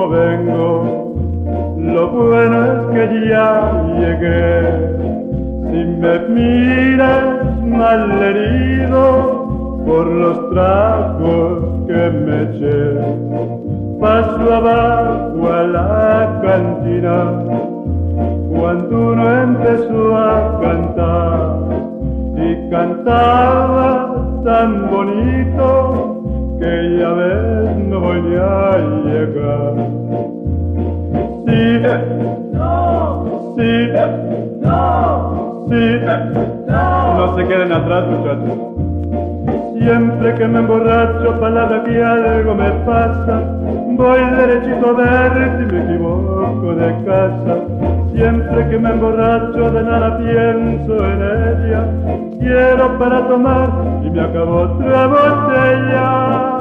vengo, lo bueno es que ya llegué. Si me miras malherido por los tragos que me eché, paso abajo a la cantina cuando uno empezó a cantar y cantaba tan bonito que ya ves no voy a llegar. Sí, no, sí, no, sí, no se queden atrás, muchachos. Siempre que me emborracho, palabra que algo me pasa, voy derechito a ver si me equivoco de casa. Siempre que me emborracho de nada pienso en ella, quiero para tomar y me acabo otra botella.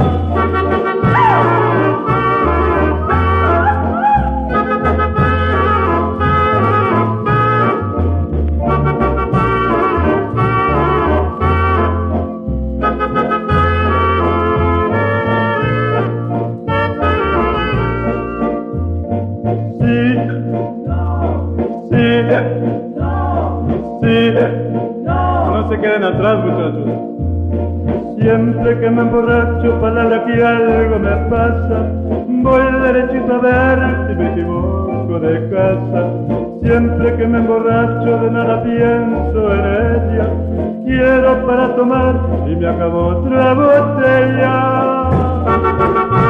No se queden atrás, muchachos. Siempre que me emborracho, palabra que algo me pasa, voy derechito a ver si me equivoco de casa. Siempre que me emborracho de nada pienso en ella, quiero para tomar y me acabo otra botella.